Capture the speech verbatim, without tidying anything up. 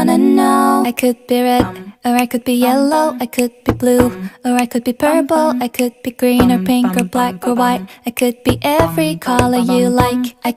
wanna know. I could be red, or I could be yellow, I could be blue, or I could be purple, I could be green or pink or black or white. I could be every color you like. I